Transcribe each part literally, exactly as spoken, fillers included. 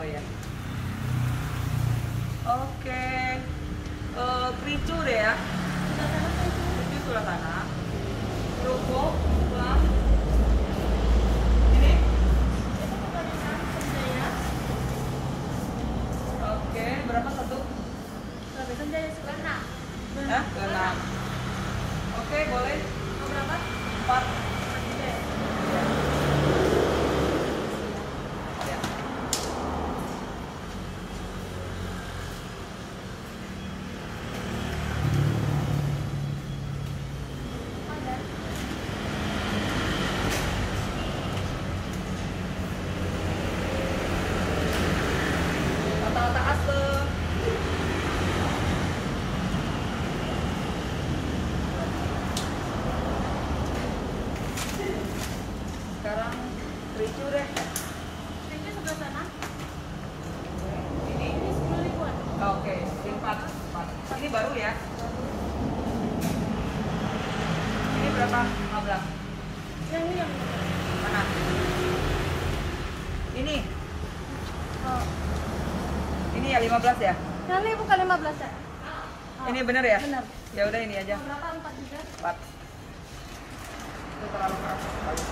Oh ya. Oke. Uh, kericu deh ya. Kericu sebelah kanan. Ruko, pulang. Ini? Oke, berapa satu? Senjaya sebelah enam. Hah? Ke enam. Oke, boleh. Mau berapa? Empat. Senjaya. Ya. Otak-otak aste. Sekarang kericu deh. Senjaya sebelah sana. Ini. Ini sepuluh ribuan. Oke, empat. Empat. Ini baru ya. Ini berapa? lima belas. Yang ini yang Mana? Ini. oh. Ini ya lima belas ya? Yang ini bukan lima belas ya? Oh. Ini bener ya? Bener. Ya udah ini aja. Mau berapa? Empat juga. Empat. Itu terlalu keras sekali.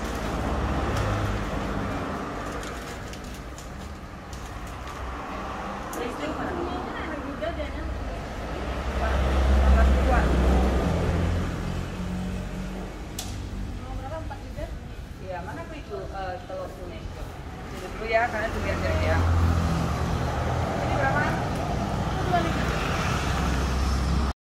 Listrik mana? Ini enak juga dana. enam belas ribuan. Mau berapa? Empat juga. Iya, mana kericu uh, telur kuning? Ini dulu ya, karena itu biar